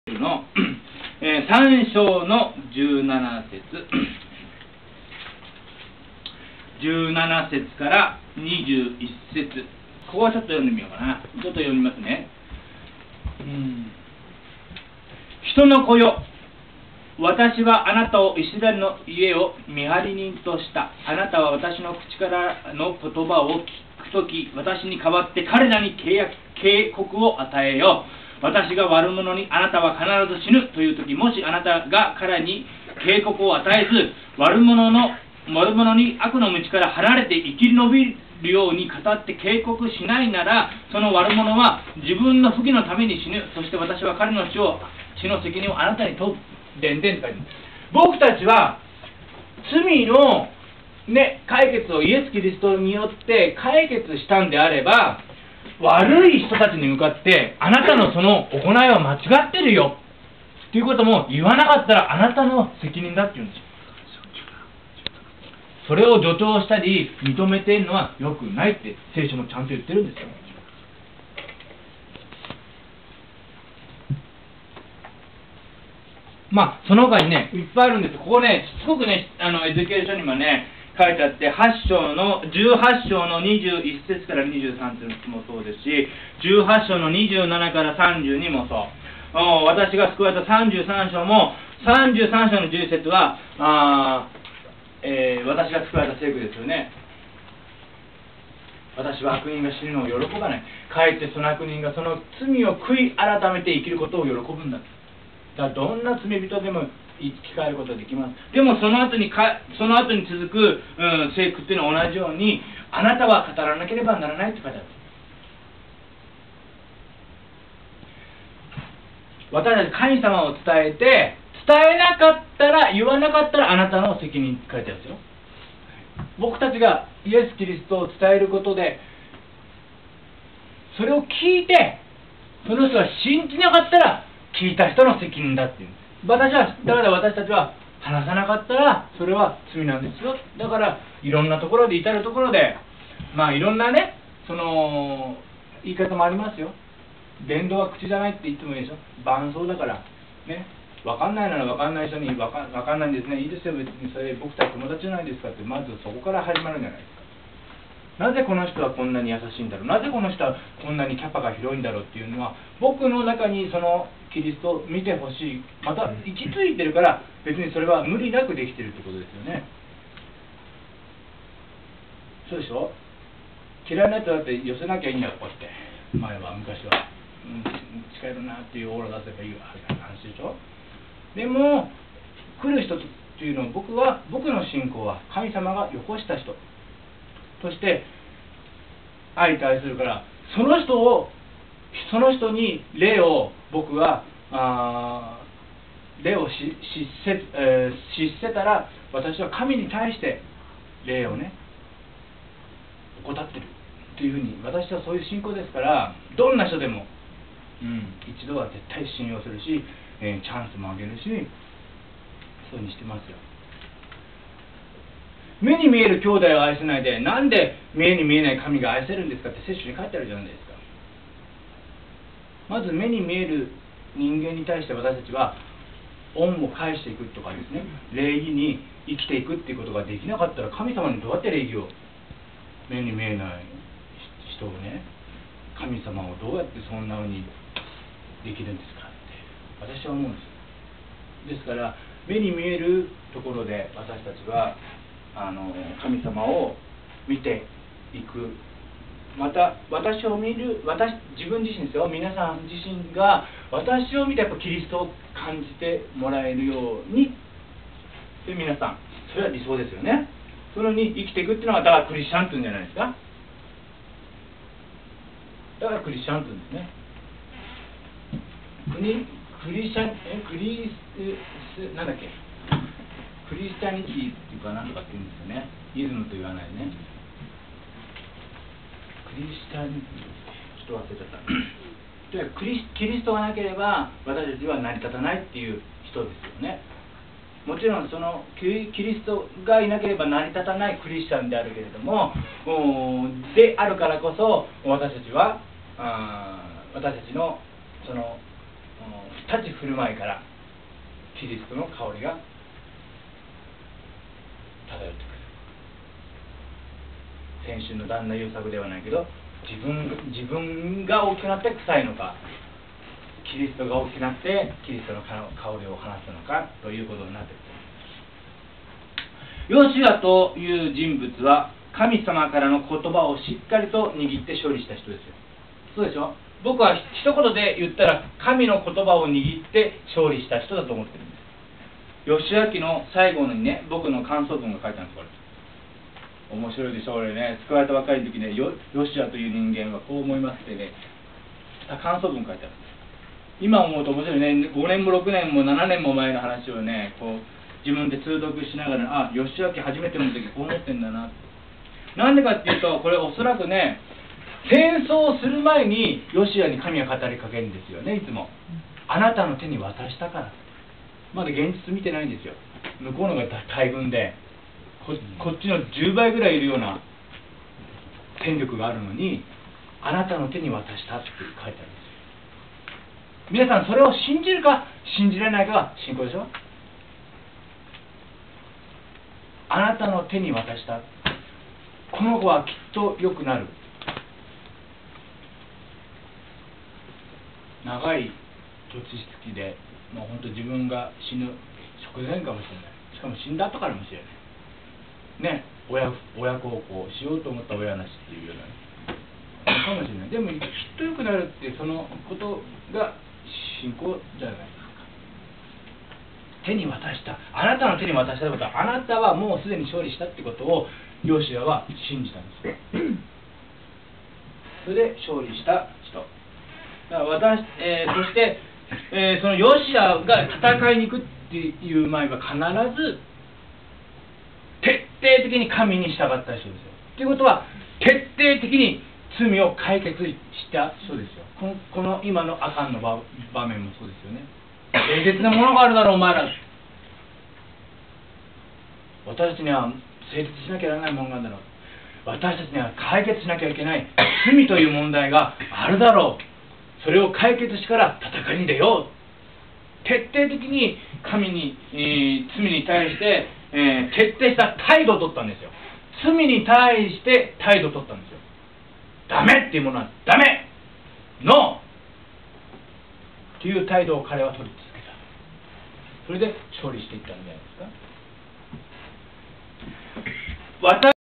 の3章の17節17節から21節、ここはちょっと読んでみようかな。ちょっと読みますね。人の子よ、私はあなたをイスラエルの家を見張り人とした。あなたは私の口からの言葉を聞くとき、私に代わって彼らに警告を与えよう。私が悪者にあなたは必ず死ぬというとき、もしあなたが彼に警告を与えず、悪者に悪の道から離れて生き延びるように語って警告しないなら、その悪者は自分の不義のために死ぬ。そして私は彼の死の責任をあなたに問う。僕たちは罪の、解決をイエス・キリストによって解決したんであれば、悪い人たちに向かってあなたのその行いは間違ってるよっていうことも言わなかったらあなたの責任だって言うんですよ。それを助長したり認めているのは良くないって聖書もちゃんと言ってるんですよ。その他にね、いっぱいあるんです。ここね、すごくね、エゼキエル書にもね、書いてあって、18章の21節から23節もそうですし、18章の27から32もそう。私が救われた33章も、33章の11節は、私が救われた聖句ですよね。私は悪人が死ぬのを喜ばない。かえってその悪人がその罪を悔い改めて生きることを喜ぶんだ。だからどんな罪人でも生き返ることができます。でもその後に続く、聖句っていうのは同じように、あなたは語らなければならないって書いてある。私たち神様を伝えなかったら、言わなかったらあなたの責任って書いてあるんですよ。僕たちがイエス・キリストを伝えることで、それを聞いて、その人が信じなかったら、聞いた人の責任だっていうんです。だから私たちは話さなかったらそれは罪なんですよ。だからいろんなところで至るところでいろんなね、その言い方もありますよ。伝道は口じゃないって言ってもいいでしょ。伴奏だからね。分かんないなら分かんない人に分かんないんですね、いいですよ、別にそれ僕たち友達じゃないですかって、まずそこから始まるんじゃないですか。なぜこの人はこんなに優しいんだろう、なぜこの人はこんなにキャパが広いんだろうっていうのは、僕の中にそのキリストを見てほしい、また行き着いてるから、別にそれは無理なくできてるってことですよね。そうでしょ。嫌いな人だって寄せなきゃいいんだよ、こうやって。昔は、近いなっていうオーラ出せばいい話でしょ。でも来る人っていうのは、僕の信仰は神様がよこした人として相対するから、その人に霊を僕は霊を失せたら、私は神に対して霊をね怠ってるというふうに、私はそういう信仰ですから、どんな人でも、一度は絶対信用するし、チャンスもあげるし、そういうふうにしてますよ。目に見える兄弟を愛せないで、なんで目に見えない神が愛せるんですかって聖書に書いてあるじゃないですか。まず目に見える人間に対して私たちは恩を返していくとかですね、礼儀に生きていくっていうことができなかったら、神様にどうやって礼儀を、目に見えない人をね、神様をどうやってそんなふうにできるんですかって私は思うんです。ですから目に見えるところで私たちは神様を見ていく。また自分自身ですよ、皆さん自身が私を見てやっぱキリストを感じてもらえるように。で皆さん、それは理想ですよね。そのように生きていくっていうのが、だからクリスチャンっていうんじゃないですか。だからクリスチャンっていうんですね。なんだっけ、クリスチャニティっていうかなんとかって言うんですよね。イズムと言わないね。クリスチャニティ、ちょっと忘れちゃった。キリストがなければ私たちは成り立たないっていう人ですよね。もちろんそのキリストがいなければ成り立たないクリスチャンであるけれども、であるからこそ私たちは私たちのその立ち振る舞いからキリストの香りが漂ってくる。先週の旦那優作ではないけど、自分が大きくなって臭いのか、キリストが大きくなってキリストの香りを放つのかということになってくる。ヨシアという人物は神様からの言葉をしっかりと握って勝利した人ですよ。そうでしょ。僕は一言で言ったら神の言葉を握って勝利した人だと思ってるんです。ヨシア記の最後にね、僕の感想文が書いてあるんです。これ面白いでしょ。俺ね、救われた若い時ね、ヨシアという人間はこう思いますってね、感想文書いてあるんです。今思うと面白いね。5年も6年も7年も前の話をね、こう自分で通読しながら、あ、ヨシア記初めての時こう思ってんだな。なんでかっていうと、これおそらくね、戦争をする前にヨシアに神が語りかけるんですよね、いつも。あなたの手に渡したから。まだ現実見てないんですよ。向こうのが大軍でこっちの10倍ぐらいいるような戦力があるのに、あなたの手に渡したって書いてあるんですよ。皆さんそれを信じるか信じられないかが信仰でしょ。あなたの手に渡した、この子はきっと良くなる。長い土地付きでもう本当自分が死ぬ直前かもしれない。しかも死んだ後からもしれないね。親孝行しようと思った親なしっていうようなかもしれない。でもきっと良くなるってそのことが信仰じゃないですか。手に渡した、あなたの手に渡したことは、あなたはもうすでに勝利したってことをヨシアは信じたんですよ。それで勝利した人だからそして、そのヨシアが戦いに行くっていう前は必ず徹底的に神に従った人ですよ。ということは徹底的に罪を解決した人ですよ。この今のアカンの場面もそうですよね。冷徹なものがあるだろうお前ら。私たちには成立しなきゃならないものがあるだろう。私たちには解決しなきゃいけない罪という問題があるだろう。それを解決してから戦いに出よう。徹底的に神に、罪に対して、徹底した態度を取ったんですよ。罪に対して態度を取ったんですよ。ダメっていうものはダメ、ノーという態度を彼は取り続けた。それで勝利していったんじゃないですか。